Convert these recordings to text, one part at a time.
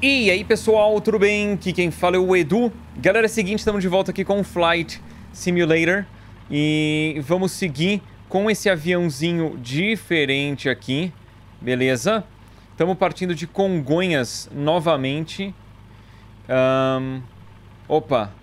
E aí pessoal, tudo bem? Aqui quem fala é o Edu. Galera, é o seguinte, estamos de volta aqui com o Flight Simulator. E vamos seguir com esse aviãozinho diferente aqui. Beleza? Estamos partindo de Congonhas novamente. Opa.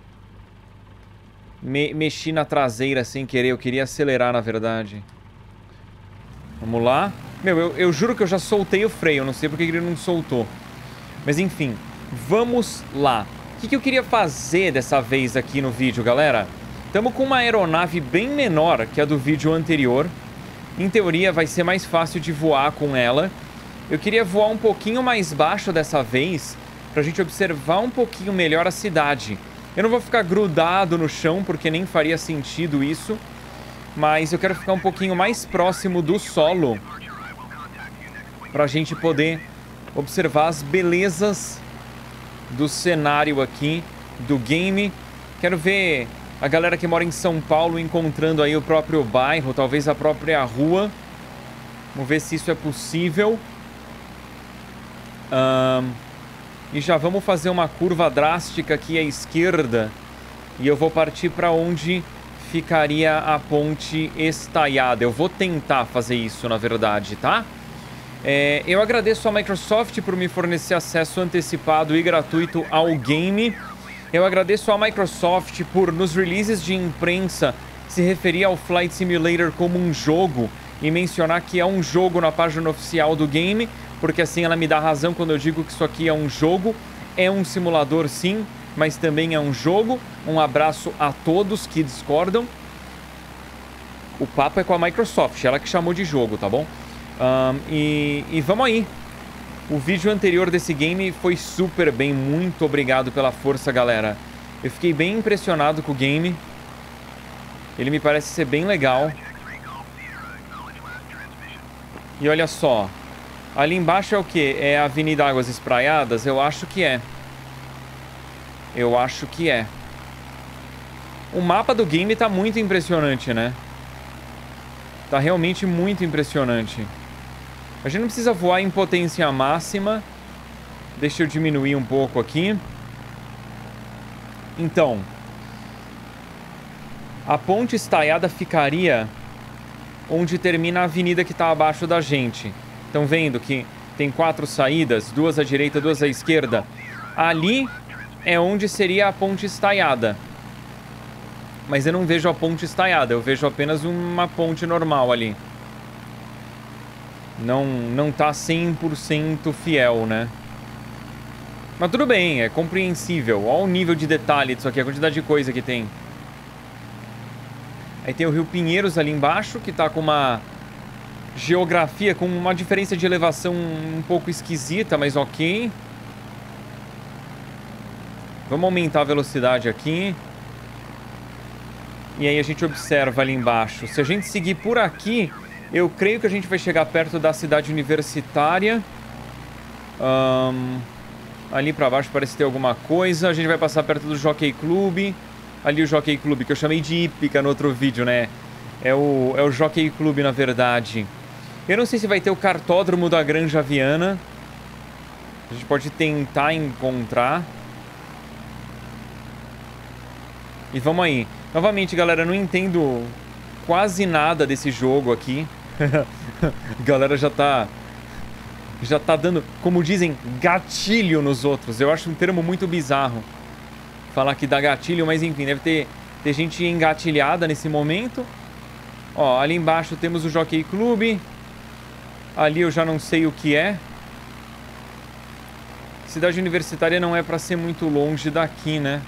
Mexi na traseira sem querer, eu queria acelerar na verdade. Vamos lá. Meu, eu juro que eu já soltei o freio, não sei porque ele não soltou. Mas enfim, vamos lá. O que eu queria fazer dessa vez aqui no vídeo, galera? Estamos com uma aeronave bem menor que a do vídeo anterior. Em teoria vai ser mais fácil de voar com ela. Eu queria voar um pouquinho mais baixo dessa vez, pra gente observar um pouquinho melhor a cidade. Eu não vou ficar grudado no chão, porque nem faria sentido isso. Mas eu quero ficar um pouquinho mais próximo do solo, pra gente poder observar as belezas do cenário aqui, do game. Quero ver a galera que mora em São Paulo encontrando aí o próprio bairro, talvez a própria rua. Vamos ver se isso é possível. E já vamos fazer uma curva drástica aqui à esquerda. E eu vou partir para onde ficaria a ponte estaiada. Eu vou tentar fazer isso, na verdade, tá? Eu agradeço à Microsoft por me fornecer acesso antecipado e gratuito ao game. Eu agradeço à Microsoft por, nos releases de imprensa, se referir ao Flight Simulator como um jogo e mencionar que é um jogo na página oficial do game, porque assim ela me dá razão quando eu digo que isso aqui é um jogo. É um simulador sim, mas também é um jogo. Um abraço a todos que discordam. O papo é com a Microsoft, ela que chamou de jogo, tá bom? E vamos aí. O vídeo anterior desse game foi super bem. Muito obrigado pela força, galera. Eu fiquei bem impressionado com o game. Ele me parece ser bem legal. E olha só. Ali embaixo é o que? É a Avenida Águas Espraiadas? Eu acho que é. Eu acho que é. O mapa do game tá muito impressionante, né? Tá realmente muito impressionante. A gente não precisa voar em potência máxima. Deixa eu diminuir um pouco aqui. Então, a ponte estaiada ficaria onde termina a avenida que está abaixo da gente. Estão vendo que tem 4 saídas, 2 à direita, 2 à esquerda. Ali é onde seria a ponte estaiada. Mas eu não vejo a ponte estaiada, eu vejo apenas uma ponte normal ali. Não tá 100% fiel, né? Mas tudo bem, é compreensível. Olha o nível de detalhe disso aqui, a quantidade de coisa que tem. Aí tem o Rio Pinheiros ali embaixo, que tá com uma geografia, com uma diferença de elevação um pouco esquisita, mas ok. Vamos aumentar a velocidade aqui. E aí a gente observa ali embaixo. Se a gente seguir por aqui, eu creio que a gente vai chegar perto da cidade universitária. Ali pra baixo parece ter alguma coisa. A gente vai passar perto do Jockey Club. Ali o Jockey Club, que eu chamei de hípica no outro vídeo, né? É o Jockey Club, na verdade. Eu não sei se vai ter o cartódromo da Granja Viana. A gente pode tentar encontrar. E vamos aí. Novamente, galera, eu não entendo quase nada desse jogo aqui. A galera já tá dando, como dizem, gatilho nos outros. Eu acho um termo muito bizarro falar que dá gatilho, mas enfim, deve ter gente engatilhada nesse momento. Ó, ali embaixo temos o Jockey Club. Ali eu já não sei o que é. Cidade universitária não é pra ser muito longe daqui, né?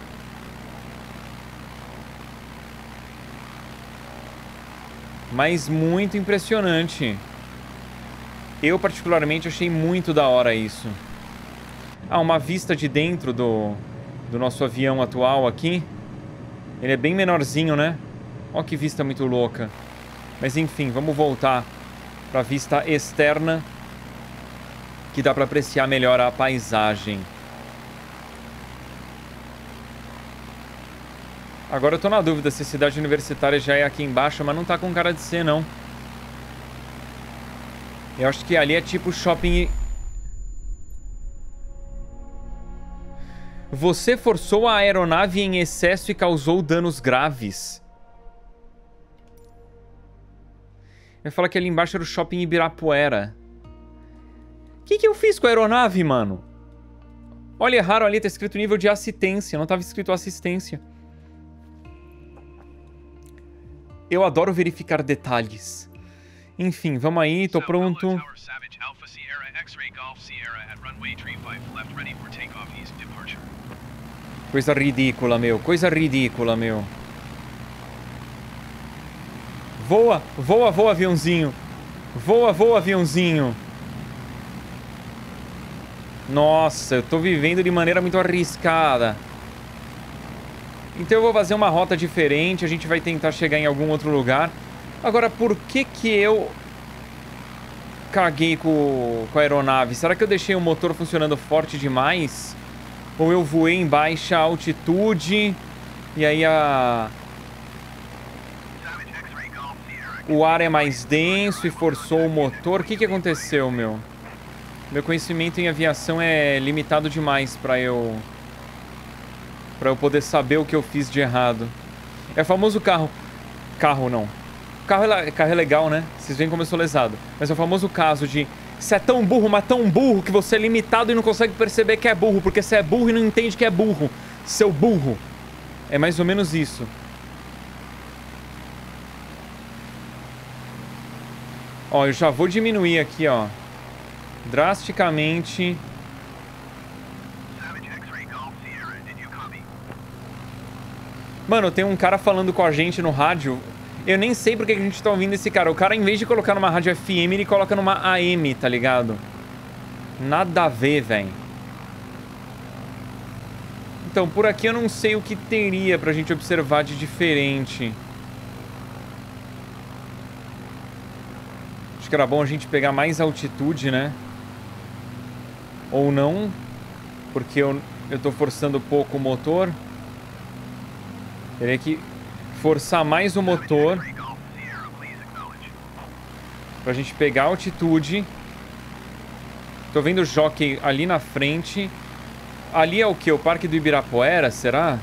Mas muito impressionante. Eu particularmente achei muito da hora isso. Ah, uma vista de dentro do nosso avião atual aqui. Ele é bem menorzinho, né? Ó que vista muito louca. Mas enfim, vamos voltar para a vista externa, que dá para apreciar melhor a paisagem. Agora eu tô na dúvida se a cidade universitária já é aqui embaixo, mas não tá com cara de ser, não. Eu acho que ali é tipo shopping... Você forçou a aeronave em excesso e causou danos graves. Eu ia falar que ali embaixo era o shopping Ibirapuera. O que eu fiz com a aeronave, mano? Olha, erraram ali, tá escrito nível de assistência. Não tava escrito assistência. Eu adoro verificar detalhes. Enfim, vamos aí, tô pronto. Coisa ridícula, meu. Coisa ridícula, meu. Voa, voa, voa, aviãozinho. Voa, voa, aviãozinho. Nossa, eu tô vivendo de maneira muito arriscada. Então eu vou fazer uma rota diferente. A gente vai tentar chegar em algum outro lugar. Agora, por que eu caguei com a aeronave? Será que eu deixei o motor funcionando forte demais? Ou eu voei em baixa altitude e aí o ar é mais denso e forçou o motor? O que aconteceu, meu? Meu conhecimento em aviação é limitado demais pra eu poder saber o que eu fiz de errado. É o famoso carro... Carro não. Carro é legal, né? Vocês veem como eu sou lesado. Mas é o famoso caso de... Você é tão burro, mas tão burro que você é limitado e não consegue perceber que é burro. Porque você é burro e não entende que é burro. Seu burro. É mais ou menos isso. Ó, eu já vou diminuir aqui, ó. Drasticamente. Mano, tem um cara falando com a gente no rádio. Eu nem sei porque a gente tá ouvindo esse cara. O cara, em vez de colocar numa rádio FM, ele coloca numa AM, tá ligado? Nada a ver, velho. Então, por aqui eu não sei o que teria pra gente observar de diferente. Acho que era bom a gente pegar mais altitude, né? Ou não. Porque eu tô forçando pouco o motor. Teria que forçar mais o motor pra gente pegar a altitude. Tô vendo o jockey ali na frente. Ali é o que? O Parque do Ibirapuera, será?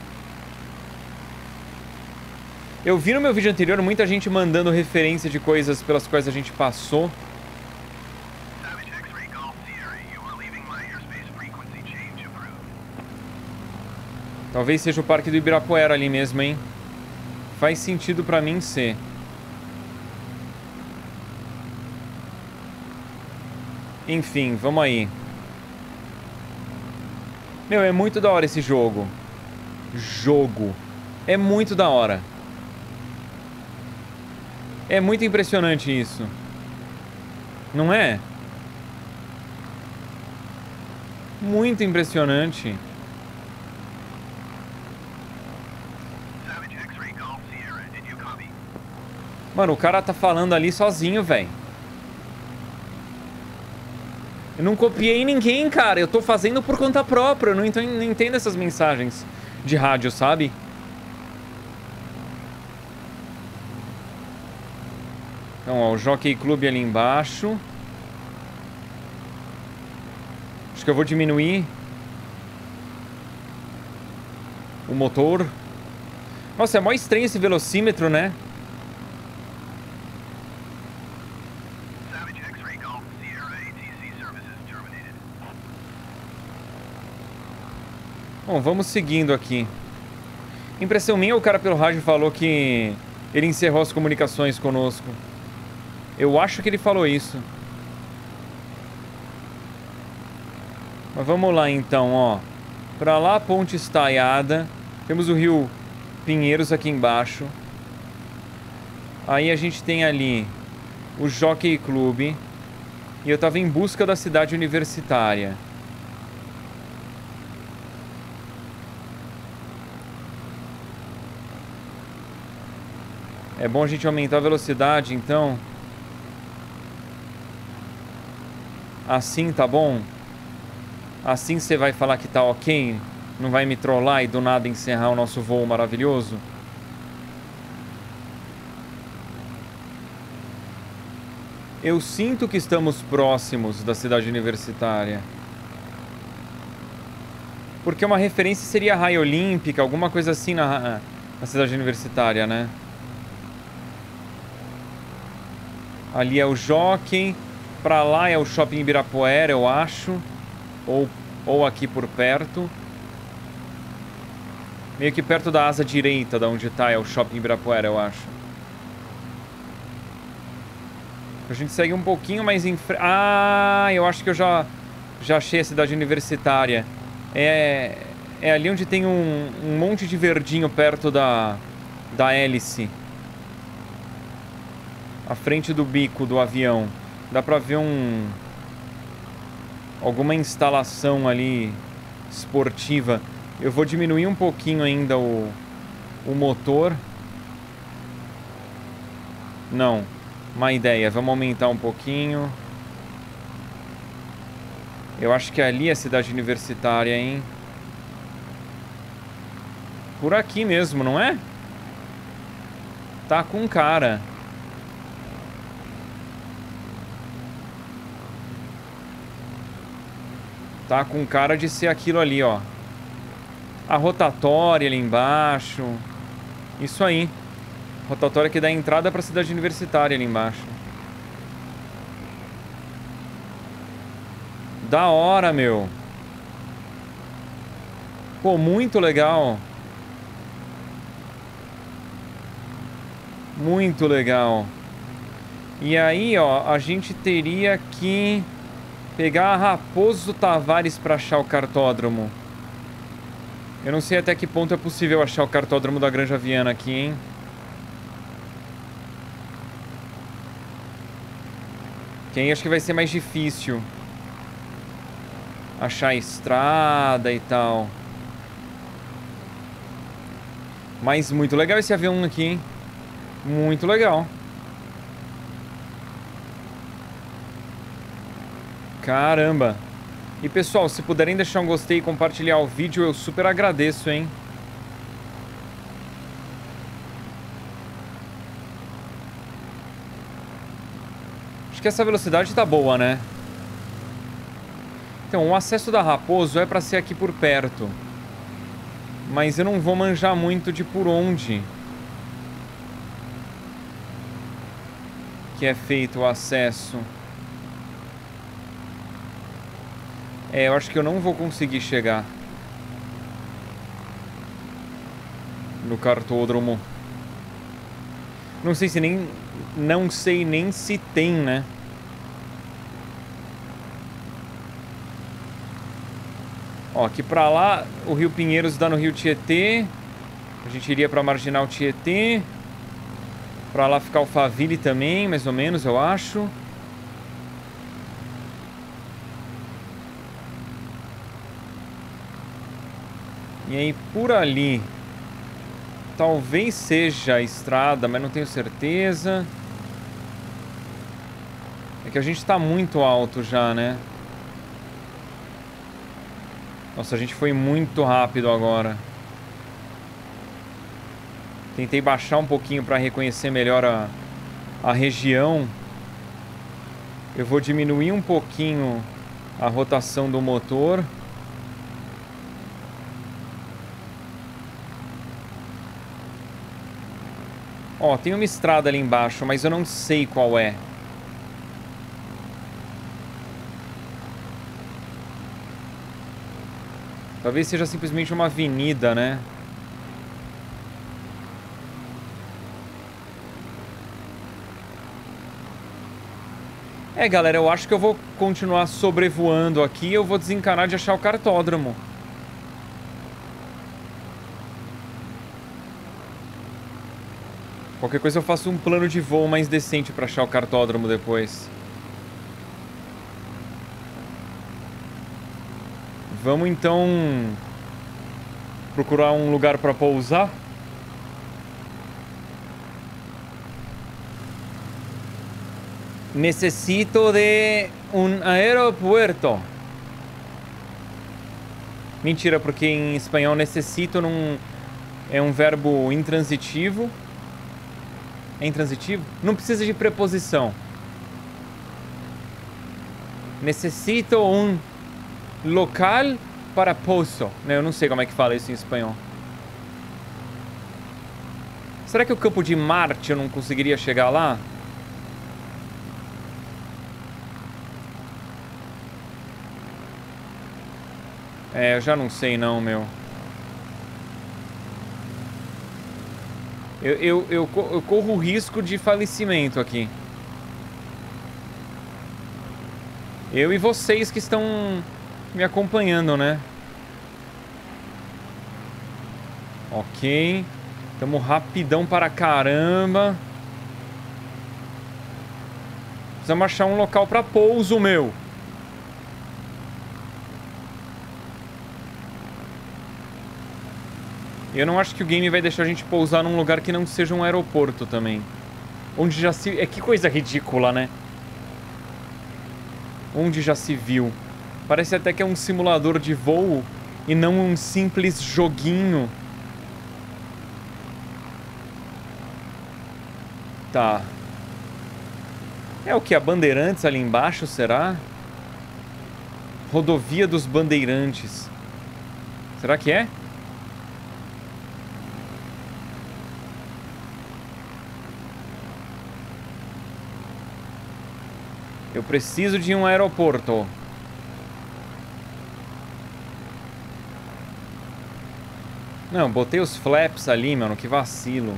Eu vi no meu vídeo anterior muita gente mandando referência de coisas pelas quais a gente passou. Talvez seja o Parque do Ibirapuera ali mesmo, hein? Faz sentido pra mim ser. Enfim, vamos aí. Meu, é muito da hora esse jogo. É muito da hora. É muito impressionante isso. Não é? Muito impressionante. Mano, o cara tá falando ali sozinho, velho. Eu não copiei ninguém, cara. Eu tô fazendo por conta própria. Eu não entendo essas mensagens de rádio, sabe? Então, ó, o Jockey Club ali embaixo. Acho que eu vou diminuir o motor. Nossa, é mó estranho esse velocímetro, né? Bom, vamos seguindo aqui. Impressão minha, o cara pelo rádio falou que ele encerrou as comunicações conosco. Eu acho que ele falou isso. Mas vamos lá então, ó. Pra lá, Ponte Estaiada. Temos o Rio Pinheiros aqui embaixo. Aí a gente tem ali o Jockey Club. E eu tava em busca da cidade universitária. É bom a gente aumentar a velocidade, então. Assim tá bom? Assim você vai falar que tá ok? Não vai me trollar e do nada encerrar o nosso voo maravilhoso? Eu sinto que estamos próximos da cidade universitária. Porque uma referência seria a Raia Olímpica, alguma coisa assim na cidade universitária, né? Ali é o Jockey. Pra lá é o Shopping Ibirapuera, eu acho. Ou aqui por perto. Meio que perto da asa direita, da onde tá, é o Shopping Ibirapuera, eu acho. A gente segue um pouquinho mais em frente. Ah, eu acho que eu já achei a cidade universitária. É ali onde tem um monte de verdinho perto da hélice. À frente do bico do avião. Dá pra ver alguma instalação ali esportiva. Eu vou diminuir um pouquinho ainda o motor. Não. Má ideia. Vamos aumentar um pouquinho. Eu acho que ali é a cidade universitária, hein? Por aqui mesmo, não é? Tá com cara. Tá com cara de ser aquilo ali, ó. A rotatória ali embaixo. Isso aí. Rotatória que dá entrada pra cidade universitária ali embaixo. Da hora, meu. Pô, muito legal. Muito legal. E aí, ó, a gente teria que pegar a Raposo Tavares pra achar o cartódromo. Eu não sei até que ponto é possível achar o cartódromo da Granja Viana aqui, hein? Que aí acho que vai ser mais difícil achar a estrada e tal. Mas muito legal esse avião aqui, hein? Muito legal. Caramba. E pessoal, se puderem deixar um gostei e compartilhar o vídeo, eu super agradeço, hein? Acho que essa velocidade tá boa, né? Então, o acesso da Raposo é pra ser aqui por perto. Mas eu não vou manjar muito de por onde que é feito o acesso. É, eu acho que eu não vou conseguir chegar no cartódromo. Não sei se nem... Não sei nem se tem, né? Ó, aqui pra lá, o Rio Pinheiros dá no Rio Tietê. A gente iria pra Marginal Tietê. Pra lá ficar Alphaville também, mais ou menos, eu acho. E aí, por ali... Talvez seja a estrada, mas não tenho certeza. É que a gente tá muito alto já, né? Nossa, a gente foi muito rápido agora. Tentei baixar um pouquinho para reconhecer melhor a região. Eu vou diminuir um pouquinho a rotação do motor. Ó, tem uma estrada ali embaixo, mas eu não sei qual é. Talvez seja simplesmente uma avenida, né? É, galera, eu acho que eu vou continuar sobrevoando aqui. Eu vou desencanar de achar o cartódromo. Qualquer coisa eu faço um plano de voo mais decente pra achar o cartódromo depois. Vamos então procurar um lugar pra pousar. Necesito de um aeropuerto. Mentira, porque em espanhol necessito não é um verbo intransitivo. É intransitivo? Não precisa de preposição. Necesito um local Para pouso. Eu não sei como é que fala isso em espanhol. Será que o campo de Marte eu não conseguiria chegar lá? É, eu já não sei não, meu. Eu corro o risco de falecimento aqui. Eu e vocês que estão me acompanhando, né? Ok. Tamo rapidão para caramba. Precisamos achar um local para pouso, meu. Eu não acho que o game vai deixar a gente pousar num lugar que não seja um aeroporto também. Onde já se... É que coisa ridícula, né? Onde já se viu. Parece até que é um simulador de voo e não um simples joguinho. Tá. É o que? A Bandeirantes ali embaixo, será? Rodovia dos Bandeirantes. Será que é? Eu preciso de um aeroporto. Não, botei os flaps ali, mano. Que vacilo.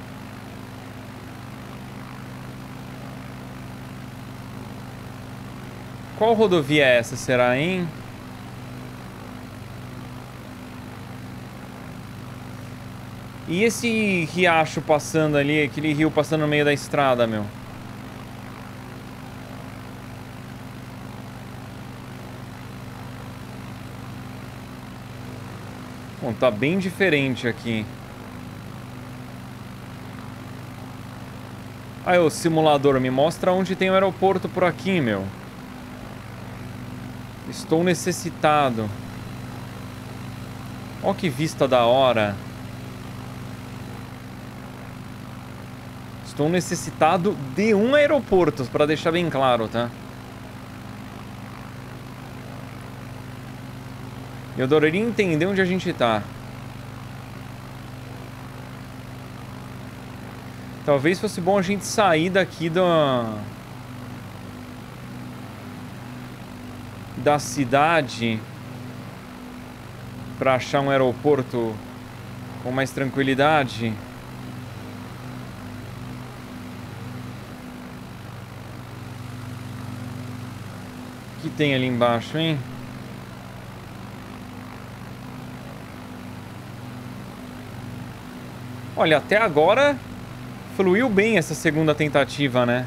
Qual rodovia é essa, será, hein? E esse riacho passando ali, aquele rio passando no meio da estrada, meu? Bom, tá bem diferente aqui. Aí, ô simulador, me mostra onde tem o aeroporto por aqui, meu. Estou necessitado. Ó que vista da hora. Estou necessitado de um aeroporto, para deixar bem claro, tá? Eu adoraria entender onde a gente tá. Talvez fosse bom a gente sair daqui da cidade para achar um aeroporto com mais tranquilidade. O que tem ali embaixo, hein? Olha, até agora fluiu bem essa segunda tentativa, né?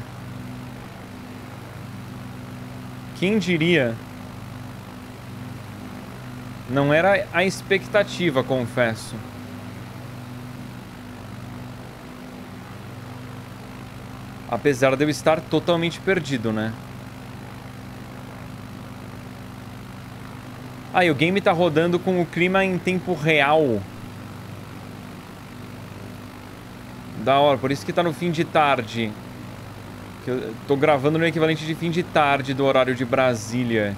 Quem diria? Não era a expectativa, confesso. Apesar de eu estar totalmente perdido, né? Ah, e o game tá rodando com o clima em tempo real. Da hora, por isso que tá no fim de tarde. Que eu tô gravando no equivalente de fim de tarde do horário de Brasília.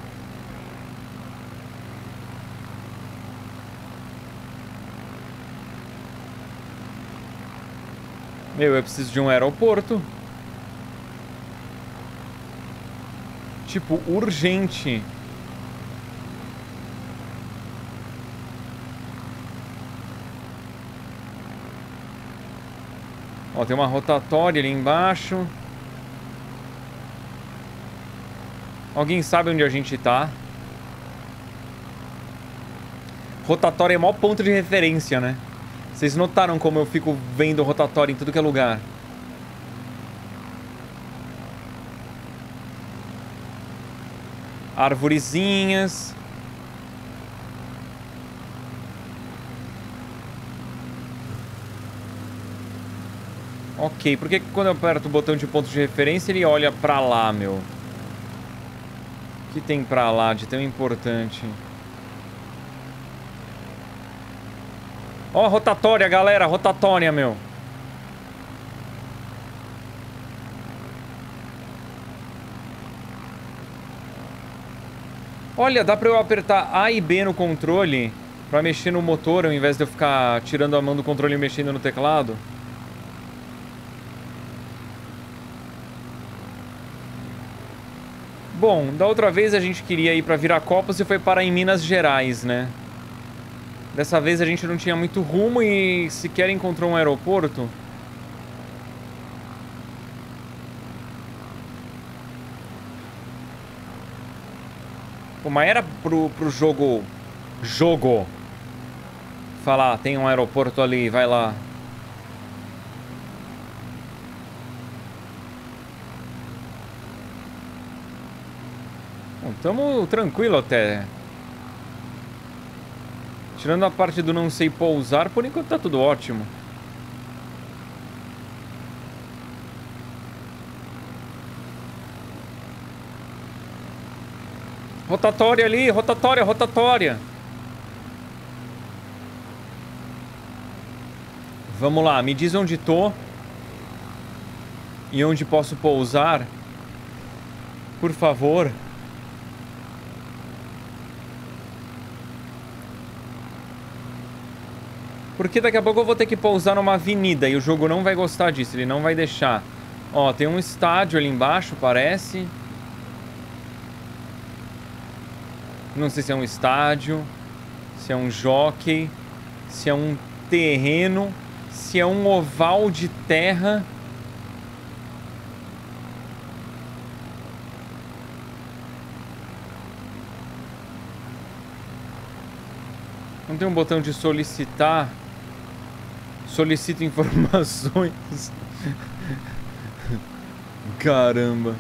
Meu, eu preciso de um aeroporto. Tipo, urgente. Ó, tem uma rotatória ali embaixo. Alguém sabe onde a gente tá? Rotatória é o maior ponto de referência, né? Vocês notaram como eu fico vendo rotatória em tudo que é lugar? Arvorezinhas. Ok, por que quando eu aperto o botão de ponto de referência ele olha pra lá, meu? O que tem pra lá de tão importante? Ó, rotatória, galera, rotatória, meu. Olha, dá pra eu apertar A e B no controle pra mexer no motor ao invés de eu ficar tirando a mão do controle e mexendo no teclado. Bom, da outra vez a gente queria ir pra Viracopos e foi parar em Minas Gerais, né? Dessa vez a gente não tinha muito rumo e sequer encontrou um aeroporto. Pô, mas era pro jogo... Falar, tem um aeroporto ali, vai lá. Bom, tamo tranquilo até. Tirando a parte do não sei pousar, por enquanto tá tudo ótimo. Rotatória ali, rotatória, rotatória. Vamos lá, me diz onde tô. E onde posso pousar. Por favor. Porque daqui a pouco eu vou ter que pousar numa avenida e o jogo não vai gostar disso, ele não vai deixar. Ó, tem um estádio ali embaixo, parece. Não sei se é um estádio, se é um jockey, se é um terreno, se é um oval de terra. Não tem um botão de solicitar? Solicito informações. Caramba.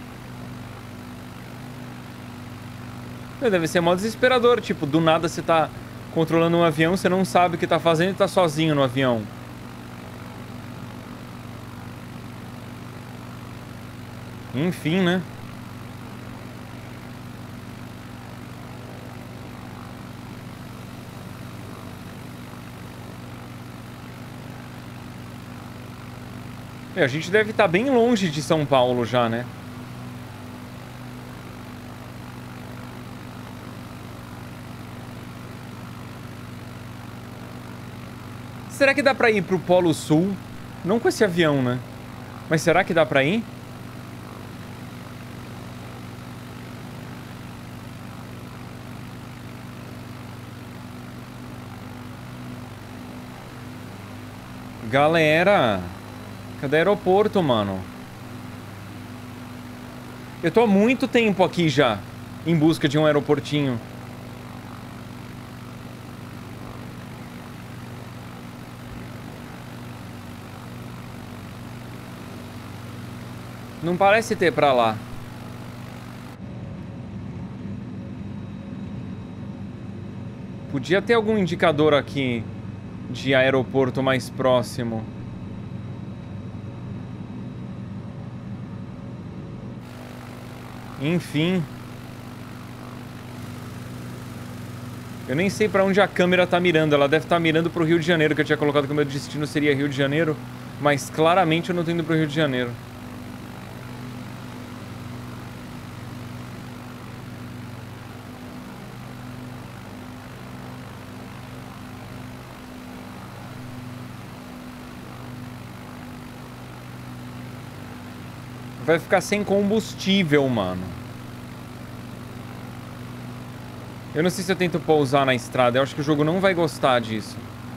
Deve ser mó desesperador. Tipo, do nada você tá controlando um avião, você não sabe o que tá fazendo e tá sozinho no avião. Enfim, né? A gente deve estar bem longe de São Paulo já, né? Será que dá pra ir pro Polo Sul? Não com esse avião, né? Mas será que dá pra ir? Galera... Cadê o aeroporto, mano? Eu tô há muito tempo aqui já, em busca de um aeroportinho. Não parece ter pra lá. Podia ter algum indicador aqui de aeroporto mais próximo. Enfim. Eu nem sei pra onde a câmera tá mirando. Ela deve estar mirando pro Rio de Janeiro, que eu tinha colocado que o meu destino seria Rio de Janeiro. Mas claramente eu não tô indo pro Rio de Janeiro. Vai ficar sem combustível, mano. Eu não sei se eu tento pousar na estrada. Eu acho que o jogo não vai gostar disso.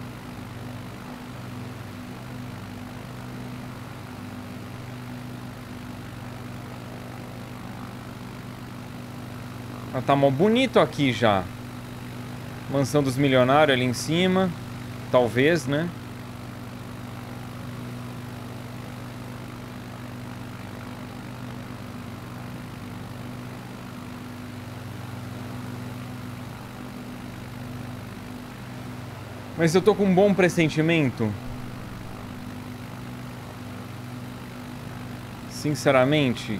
Ah, tá mó bonito aqui já. Mansão dos milionários ali em cima. Talvez, né? Mas eu tô com um bom pressentimento. Sinceramente.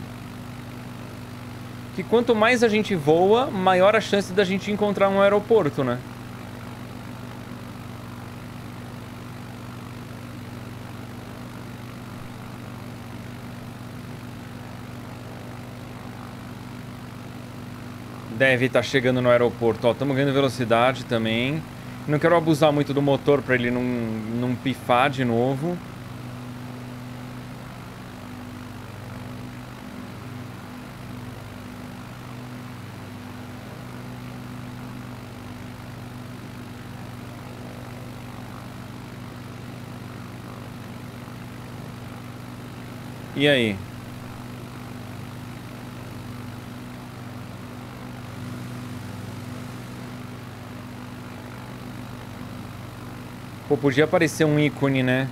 Que quanto mais a gente voa, maior a chance da gente encontrar um aeroporto, né? Deve estar chegando no aeroporto. Ó, estamos ganhando velocidade também. Não quero abusar muito do motor para ele não pifar de novo. E aí? Pô, podia aparecer um ícone, né?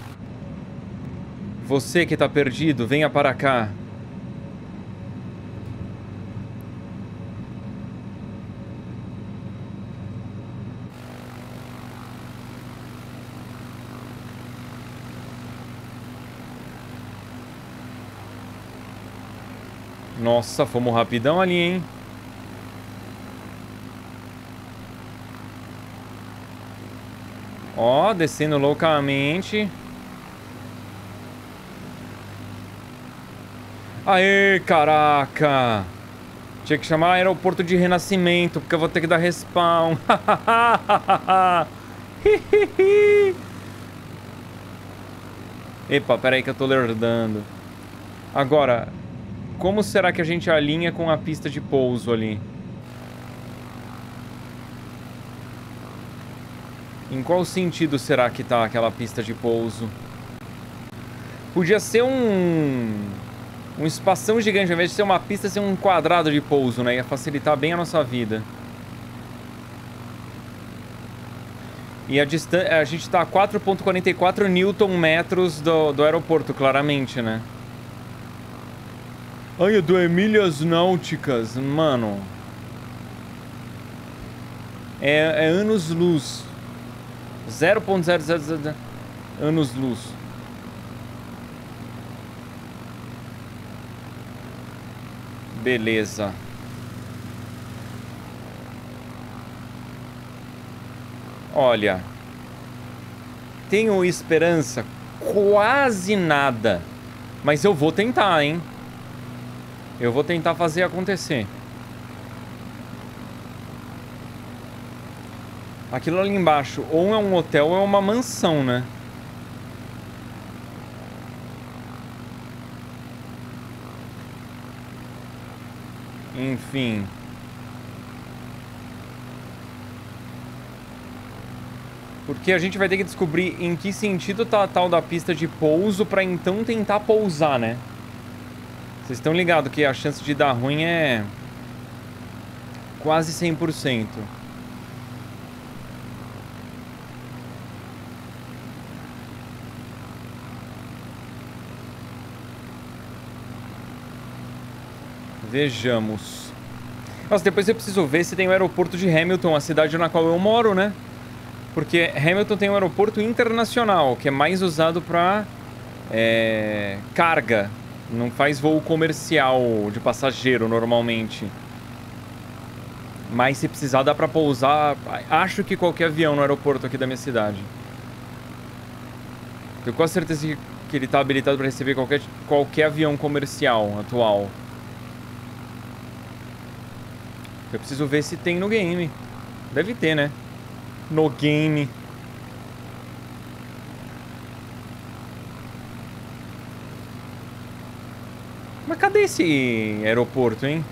Você que tá perdido, venha para cá. Nossa, fomos rapidão ali, hein? Ó, descendo loucamente. Aê, caraca! Tinha que chamar aeroporto de renascimento, porque eu vou ter que dar respawn. Epa, pera aí que eu tô lerdando. Agora, como será que a gente alinha com a pista de pouso ali? Em qual sentido será que tá aquela pista de pouso? Podia ser um espação gigante, ao invés de ser uma pista, ser um quadrado de pouso, né? Ia facilitar bem a nossa vida. E a gente tá a 4,44 Nm do aeroporto, claramente, né? Ai, eu dou milhas náuticas, mano. É anos-luz. 0,000 anos-luz. Beleza. Olha. Tenho esperança quase nada. Mas eu vou tentar, hein? Eu vou tentar fazer acontecer. Aquilo ali embaixo ou é um hotel ou é uma mansão, né? Enfim. Porque a gente vai ter que descobrir em que sentido tá a tal da pista de pouso pra então tentar pousar, né? Vocês estão ligados que a chance de dar ruim é quase 100%. Vejamos. Nossa, depois eu preciso ver se tem o aeroporto de Hamilton, a cidade na qual eu moro, né? Porque Hamilton tem um aeroporto internacional, que é mais usado para carga. Não faz voo comercial de passageiro normalmente. Mas se precisar dá pra pousar, acho que qualquer avião no aeroporto aqui da minha cidade. Tenho quase certeza que ele tá habilitado para receber qualquer avião comercial atual. Eu preciso ver se tem no game. Deve ter, né? No game. Mas cadê esse aeroporto, hein?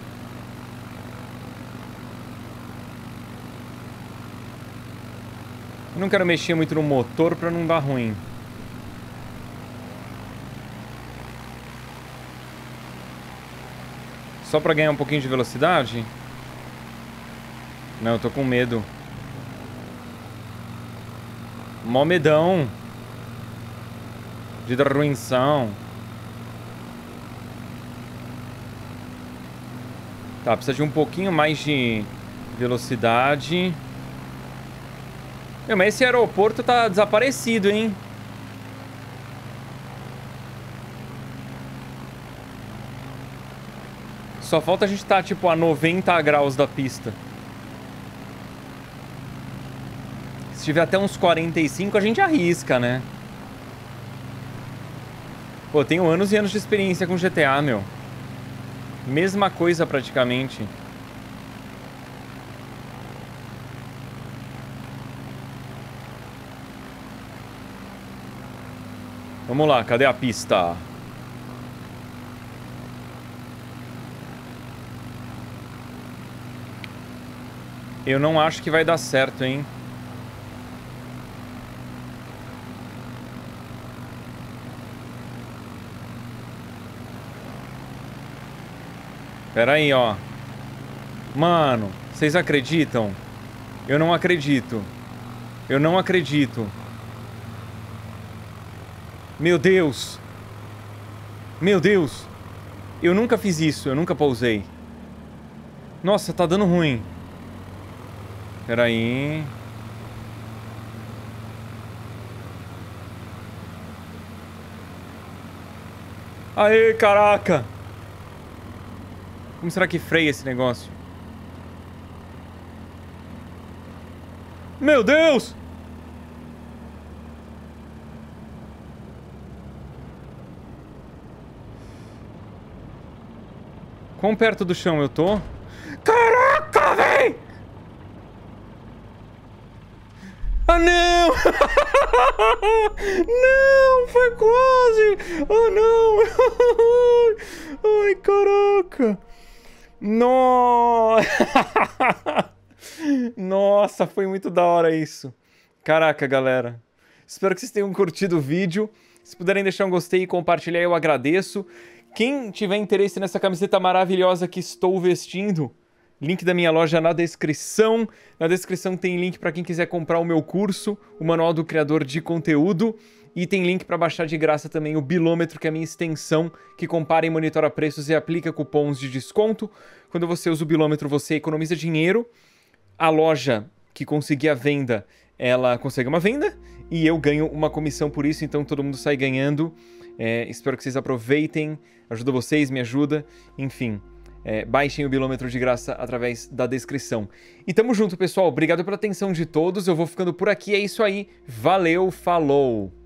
Eu não quero mexer muito no motor pra não dar ruim. Só pra ganhar um pouquinho de velocidade? Não, eu tô com medo. Mó medão. De dar ruinção. Tá, precisa de um pouquinho mais de velocidade. Meu, mas esse aeroporto tá desaparecido, hein? Só falta a gente estar, tipo, a 90 graus da pista. Se tiver até uns 45, a gente arrisca, né? Pô, eu tenho anos e anos de experiência com GTA, meu. Mesma coisa, praticamente. Vamos lá, cadê a pista? Eu não acho que vai dar certo, hein? Pera aí, ó. Mano, vocês acreditam? Eu não acredito. Eu não acredito. Meu Deus. Meu Deus. Eu nunca fiz isso, eu nunca pousei. Nossa, tá dando ruim. Pera aí. Aê, caraca. Como será que freia esse negócio? Meu Deus! Quão perto do chão eu tô? Caraca, véi! Ah, não! Não, foi quase! Oh, não! Ai, caraca! Nossa, foi muito da hora isso. Caraca, galera. Espero que vocês tenham curtido o vídeo. Se puderem deixar um gostei e compartilhar, eu agradeço. Quem tiver interesse nessa camiseta maravilhosa que estou vestindo, link da minha loja na descrição. Na descrição tem link para quem quiser comprar o meu curso, o Manual do Criador de Conteúdo. E tem link para baixar de graça também o Bilômetro, que é a minha extensão, que compara e monitora preços e aplica cupons de desconto. Quando você usa o Bilômetro, você economiza dinheiro. A loja que conseguir a venda, ela consegue uma venda. E eu ganho uma comissão por isso, então todo mundo sai ganhando. Espero que vocês aproveitem. Ajuda vocês, me ajuda. Enfim, baixem o Bilômetro de graça através da descrição. E tamo junto, pessoal. Obrigado pela atenção de todos. Eu vou ficando por aqui. É isso aí. Valeu, falou!